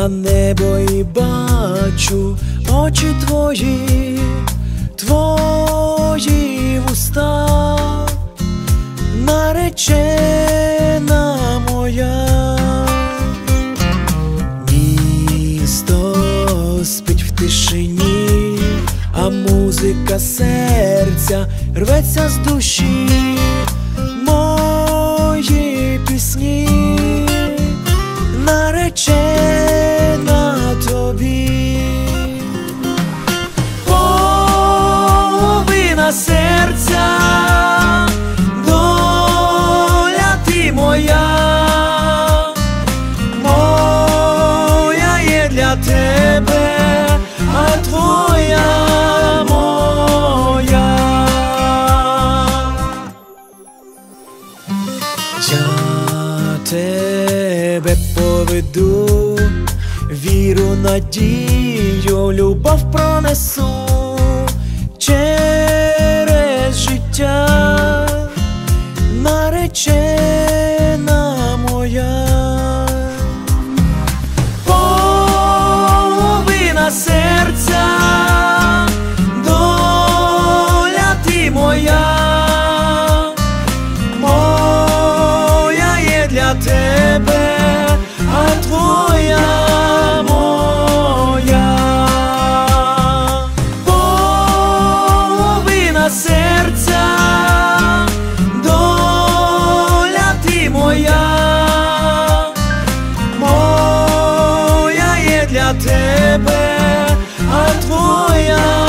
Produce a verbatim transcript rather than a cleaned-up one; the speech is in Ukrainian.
на небо і бачу очі твої, твої вуста, наречена моя. Місто спить в тишині, а музика серця рветься з душі. Мої пісні наречена тобі. Половина серця, доля ти моя, моя є для тебе, а твоя моя. Я тебе поведу, віру, надію, любов пронесу через життя, наречена моя. Половина серця, доля ти моя, моя є для тебе, а твоя моя. Половина серця, доля ти моя, моя є для тебе, а твоя